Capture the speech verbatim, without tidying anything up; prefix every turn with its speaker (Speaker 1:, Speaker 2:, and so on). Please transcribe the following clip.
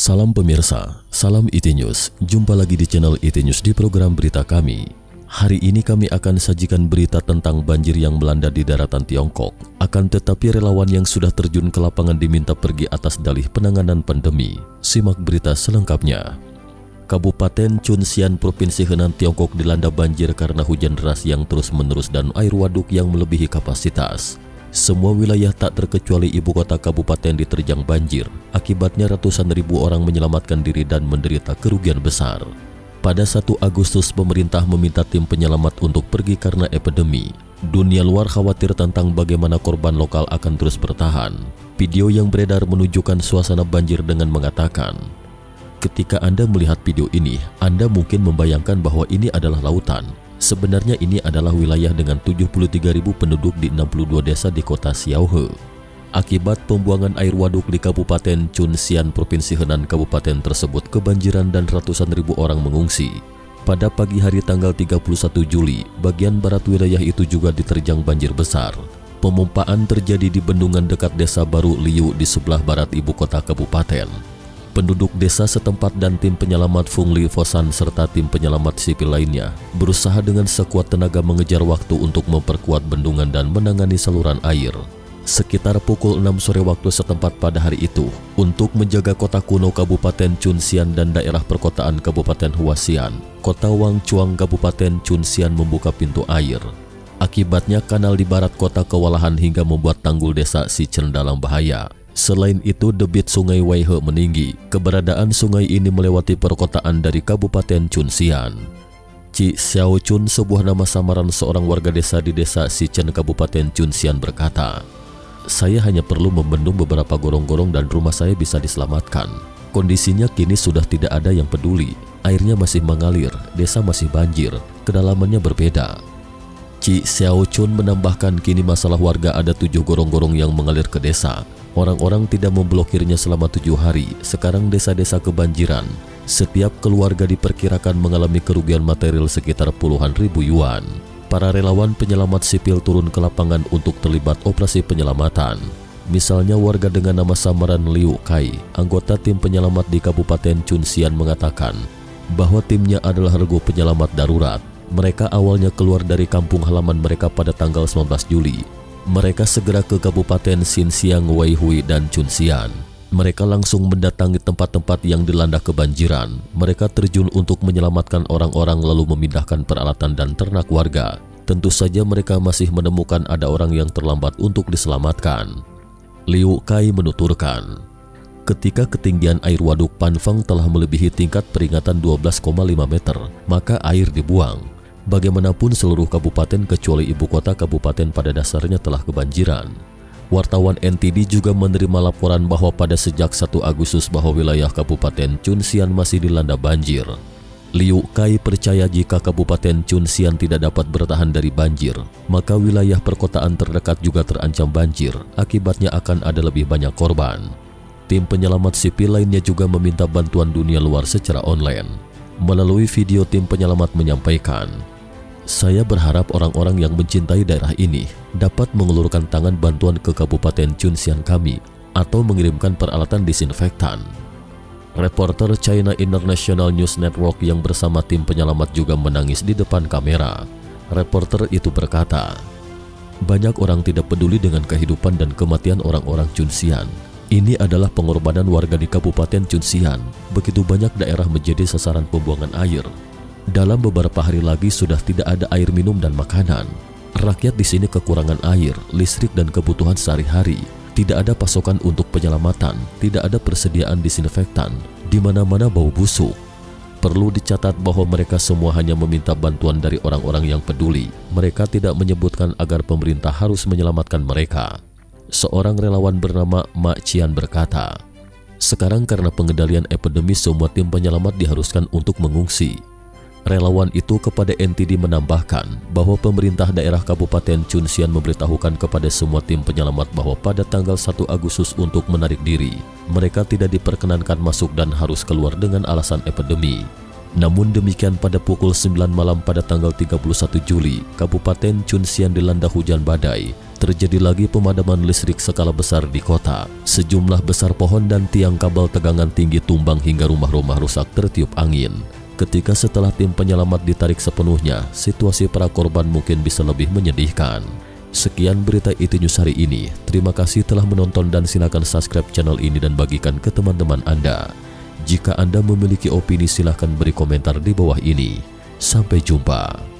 Speaker 1: Salam pemirsa, salam I T News. Jumpa lagi di channel I T News di program berita kami. Hari ini kami akan sajikan berita tentang banjir yang melanda di daratan Tiongkok. Akan tetapi relawan yang sudah terjun ke lapangan diminta pergi atas dalih penanganan pandemi. Simak berita selengkapnya. Kabupaten Chunxian, Provinsi Henan, Tiongkok dilanda banjir karena hujan deras yang terus-menerus dan air waduk yang melebihi kapasitas. Semua wilayah tak terkecuali ibu kota kabupaten diterjang banjir. Akibatnya ratusan ribu orang menyelamatkan diri dan menderita kerugian besar. Pada satu Agustus, pemerintah meminta tim penyelamat untuk pergi karena epidemi. Dunia luar khawatir tentang bagaimana korban lokal akan terus bertahan. Video yang beredar menunjukkan suasana banjir dengan mengatakan, ketika Anda melihat video ini, Anda mungkin membayangkan bahwa ini adalah lautan. Sebenarnya ini adalah wilayah dengan tujuh puluh tiga ribu penduduk di enam puluh dua desa di kota Xiaohe. Akibat pembuangan air waduk di Kabupaten Chunxian, Provinsi Henan, kabupaten tersebut kebanjiran dan ratusan ribu orang mengungsi. Pada pagi hari tanggal tiga puluh satu Juli, bagian barat wilayah itu juga diterjang banjir besar. Pemumpaan terjadi di bendungan dekat desa Baru Liu di sebelah barat ibu kota kabupaten. Penduduk desa setempat dan tim penyelamat Fung Li Fosan serta tim penyelamat sipil lainnya berusaha dengan sekuat tenaga mengejar waktu untuk memperkuat bendungan dan menangani saluran air. Sekitar pukul enam sore waktu setempat pada hari itu, untuk menjaga kota kuno Kabupaten Chunxian dan daerah perkotaan Kabupaten Huasian, kota Wangchuang Kabupaten Chunxian membuka pintu air. Akibatnya kanal di barat kota kewalahan hingga membuat tanggul desa Sichen dalam bahaya. Selain itu, debit sungai Weihe meninggi. Keberadaan sungai ini melewati perkotaan dari Kabupaten Chunxian. Ci Xiaochun, sebuah nama samaran seorang warga desa di desa Sichen, Kabupaten Chunxian, berkata, "Saya hanya perlu membendung beberapa gorong-gorong dan rumah saya bisa diselamatkan. Kondisinya kini sudah tidak ada yang peduli. Airnya masih mengalir, desa masih banjir, kedalamannya berbeda." Ci Xiaochun menambahkan kini masalah warga ada tujuh gorong-gorong yang mengalir ke desa. Orang-orang tidak memblokirnya selama tujuh hari. Sekarang desa-desa kebanjiran. Setiap keluarga diperkirakan mengalami kerugian material sekitar puluhan ribu yuan. Para relawan penyelamat sipil turun ke lapangan untuk terlibat operasi penyelamatan. Misalnya warga dengan nama samaran Liu Kai, anggota tim penyelamat di Kabupaten Chunxian, mengatakan bahwa timnya adalah regu penyelamat darurat. Mereka awalnya keluar dari kampung halaman mereka pada tanggal sembilan belas Juli. Mereka segera ke Kabupaten Xinxiang, Weihui, dan Chunxian. Mereka langsung mendatangi tempat-tempat yang dilanda kebanjiran. Mereka terjun untuk menyelamatkan orang-orang lalu memindahkan peralatan dan ternak warga. Tentu saja mereka masih menemukan ada orang yang terlambat untuk diselamatkan. Liu Kai menuturkan, ketika ketinggian air waduk Panfang telah melebihi tingkat peringatan dua belas koma lima meter, maka air dibuang. Bagaimanapun seluruh kabupaten kecuali ibu kota kabupaten pada dasarnya telah kebanjiran. Wartawan N T D juga menerima laporan bahwa pada sejak satu Agustus bahwa wilayah Kabupaten Chunxian masih dilanda banjir. Liu Kai percaya jika Kabupaten Chunxian tidak dapat bertahan dari banjir, maka wilayah perkotaan terdekat juga terancam banjir. Akibatnya akan ada lebih banyak korban. Tim penyelamat sipil lainnya juga meminta bantuan dunia luar secara online. Melalui video, tim penyelamat menyampaikan, "Saya berharap orang-orang yang mencintai daerah ini dapat mengulurkan tangan bantuan ke Kabupaten Chunxian kami atau mengirimkan peralatan disinfektan." Reporter China International News Network yang bersama tim penyelamat juga menangis di depan kamera. Reporter itu berkata, "Banyak orang tidak peduli dengan kehidupan dan kematian orang-orang Chunxian. Ini adalah pengorbanan warga di Kabupaten Chunxian. Begitu banyak daerah menjadi sasaran pembuangan air. Dalam beberapa hari lagi sudah tidak ada air minum dan makanan. Rakyat di sini kekurangan air, listrik, dan kebutuhan sehari-hari. Tidak ada pasokan untuk penyelamatan, tidak ada persediaan disinfektan. Di mana-mana bau busuk." Perlu dicatat bahwa mereka semua hanya meminta bantuan dari orang-orang yang peduli. Mereka tidak menyebutkan agar pemerintah harus menyelamatkan mereka. Seorang relawan bernama Ma Qian berkata, "Sekarang karena pengendalian epidemi, semua tim penyelamat diharuskan untuk mengungsi." Relawan itu kepada N T D menambahkan bahwa pemerintah daerah Kabupaten Chunxian memberitahukan kepada semua tim penyelamat bahwa pada tanggal satu Agustus untuk menarik diri. Mereka tidak diperkenankan masuk dan harus keluar dengan alasan epidemi. Namun demikian, pada pukul sembilan malam pada tanggal tiga puluh satu Juli, Kabupaten Chunxian dilanda hujan badai. terjadi lagi pemadaman listrik skala besar di kota. Sejumlah besar pohon dan tiang kabel tegangan tinggi tumbang hingga rumah-rumah rusak tertiup angin. Ketika setelah tim penyelamat ditarik sepenuhnya, situasi para korban mungkin bisa lebih menyedihkan. Sekian berita ITNews hari ini. Terima kasih telah menonton dan silakan subscribe channel ini dan bagikan ke teman-teman Anda. Jika Anda memiliki opini silahkan beri komentar di bawah ini. Sampai jumpa.